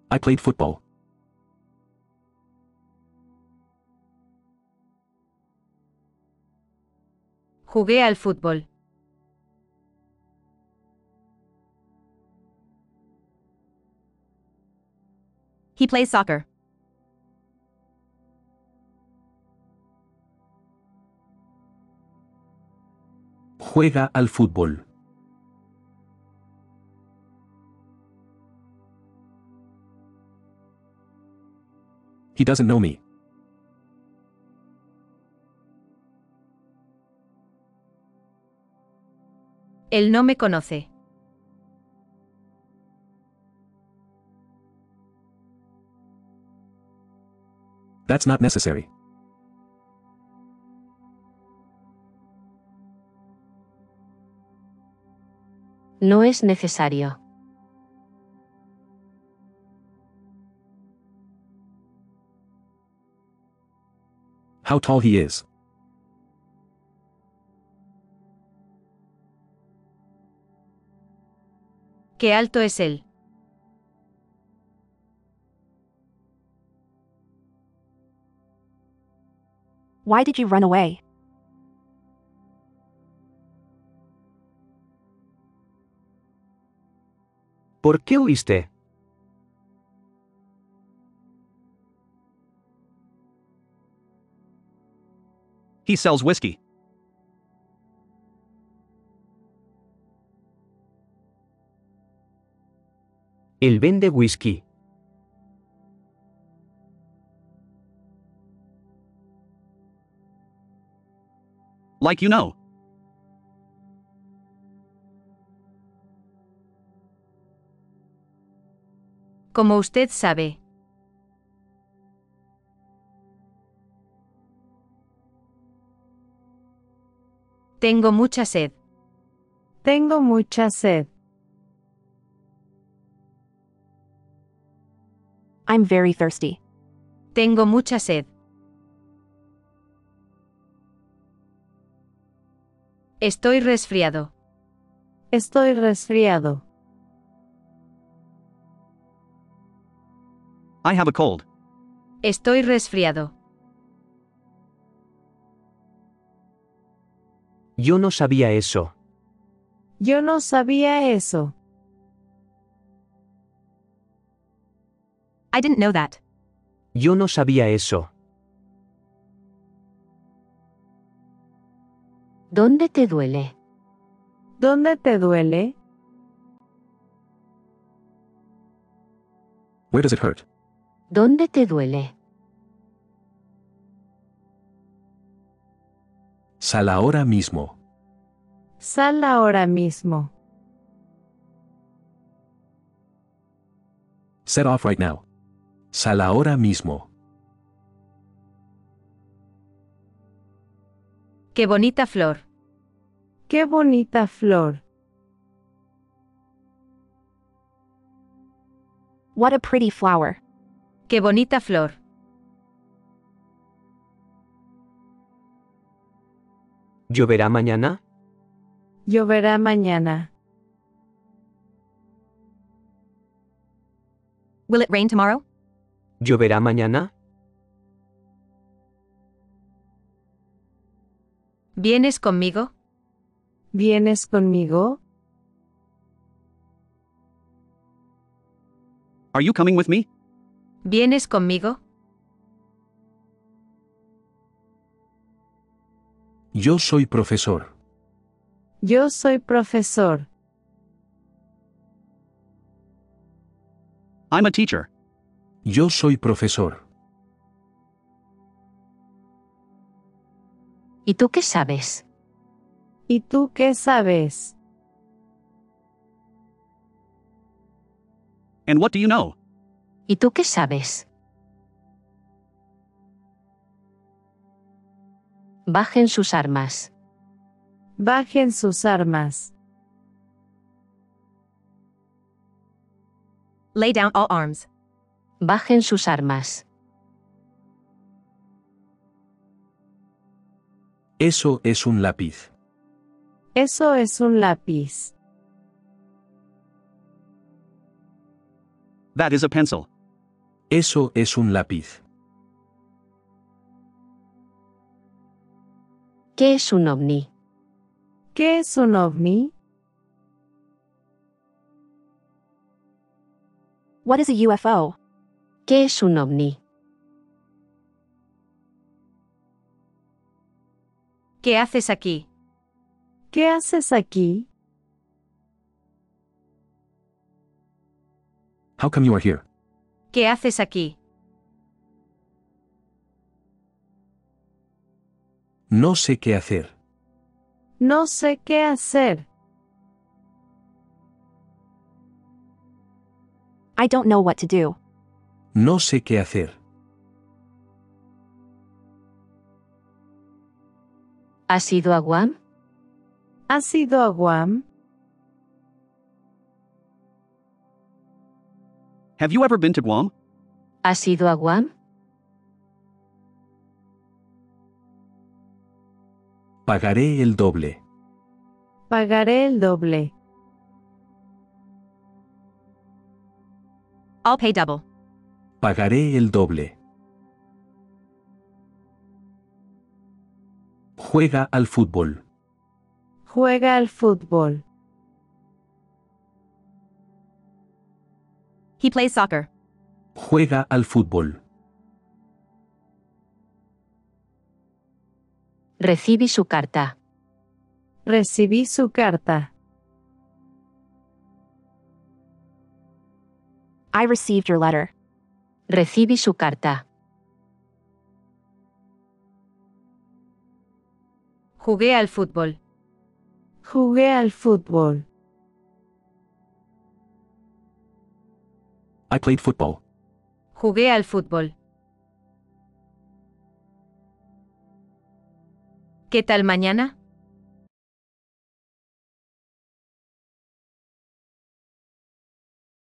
I played football. Jugué al fútbol. He plays soccer. Juega al fútbol. He doesn't know me. Él no me conoce. That's not necessary. No es necesario. How tall he is. ¿Qué alto es él? Why did you run away? ¿Por qué huiste? He sells whiskey. Él vende whisky. Like you know. Como usted sabe. Tengo mucha sed. Tengo mucha sed. I'm very thirsty. Tengo mucha sed. Estoy resfriado. Estoy resfriado. I have a cold. Estoy resfriado. Yo no sabía eso. Yo no sabía eso. I didn't know that. Yo no sabía eso. ¿Dónde te duele? ¿Dónde te duele? Where does it hurt? ¿Dónde te duele? Sal ahora mismo. Sal ahora mismo. Set off right now. Sal ahora mismo. Qué bonita flor. Qué bonita flor. What a pretty flower. Qué bonita flor. ¿Lloverá mañana? Lloverá mañana. Will it rain tomorrow? ¿Lloverá mañana? ¿Vienes conmigo? ¿Vienes conmigo? Are you coming with me? ¿Vienes conmigo? Yo soy profesor. Yo soy profesor. I'm a teacher. Yo soy profesor. ¿Y tú qué sabes? ¿Y tú qué sabes? And what do you know? ¿Y tú qué sabes? Bajen sus armas. Bajen sus armas. Lay down all arms. Bajen sus armas. Eso es un lápiz. Eso es un lápiz. That is a pencil. Eso es un lápiz. ¿Qué es un ovni? ¿Qué es un ovni? What is a UFO? ¿Qué es un ovni? ¿Qué haces aquí? ¿Qué haces aquí? How come you are here? ¿Qué haces aquí? No sé qué hacer. No sé qué hacer. I don't know what to do. No sé qué hacer. ¿Has ido a Guam? ¿Has ido a Guam? Have you ever been to Guam? ¿Has ido a Guam? Pagaré el doble. Pagaré el doble. I'll pay double. Pagaré el doble. Juega al fútbol. Juega al fútbol. He plays soccer. Juega al fútbol. Recibí su carta. Recibí su carta. I received your letter. Recibí su carta. Jugué al fútbol. Jugué al fútbol. I played football. Jugué al fútbol. ¿Qué tal mañana?